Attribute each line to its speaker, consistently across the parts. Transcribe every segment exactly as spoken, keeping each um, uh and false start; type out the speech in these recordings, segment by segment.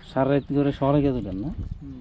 Speaker 1: সারা রাত করে শহরে গিয়ে দিলেন না?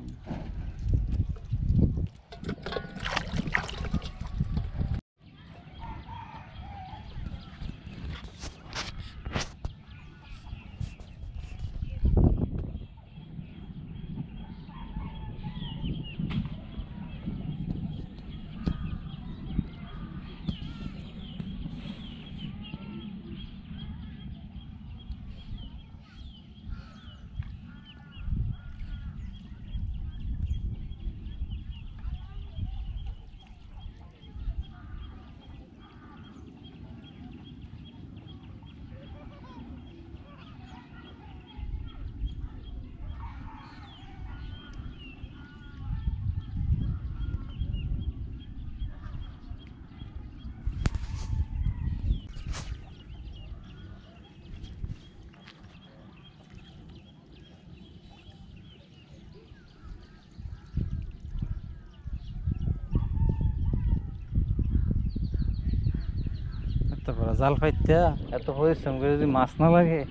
Speaker 1: জাল পাইতে এত পরিশ্রম করে যদি মাছ না লাগে,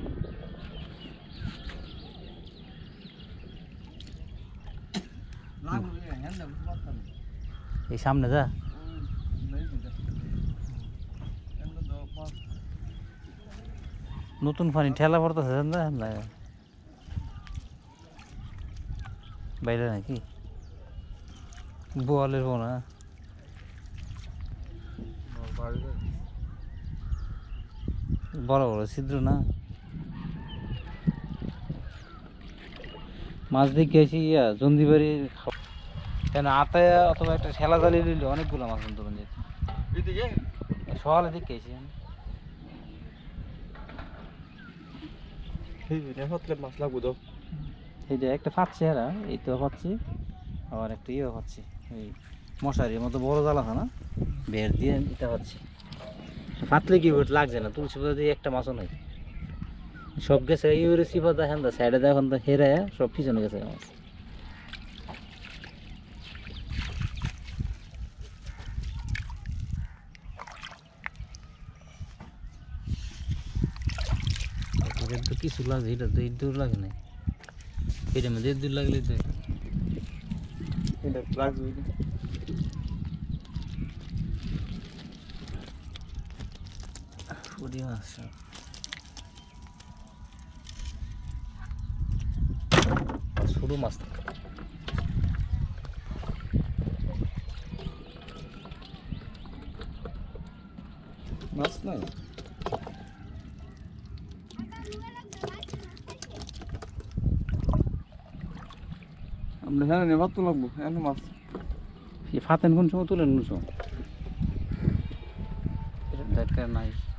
Speaker 1: এই সামনে যা নতুন পানি ঠেলা পড়তেছে বাইরে নাকি বোয়ালের বোনা বড় বড় ছিদ্র না। মাছ দেখে আসি ইয়া জন্দিবাড়ি কেন আতায় অথবা একটা ঠেলা জালি নিলে অনেকগুলো মাছ ধরুন যেত সকালে দেখে আসি
Speaker 2: মাছ লাগবো তো
Speaker 1: এই যে একটা পাচ্ছি এরা এই তো পাচ্ছি আবার একটা ইয়েও পাচ্ছি এই মশারির মতো বড় জাল আছে না বের দিয়ে এটা পাচ্ছি ফাতলে কি লাগছে না তুলসী পাতা দিয়ে একটা মাছও নাই সব গেছে ইউরে সিপা দেখেন তো সাইডে দেখেন তো হেরে সব পিছনে গেছে মাছ তো কিছু লাগে এটা তো দূর লাগে না এটার মধ্যে দূর লাগলে তো
Speaker 2: এটা লাগবে
Speaker 1: পুরি মাছ ছোট মাছ
Speaker 2: মাছ নাই আমরা হ্যাঁ নেবার তো লাগবো এত মাছ
Speaker 1: ফাতেন কোন সময় তুলেন কোন সময় এটা নাই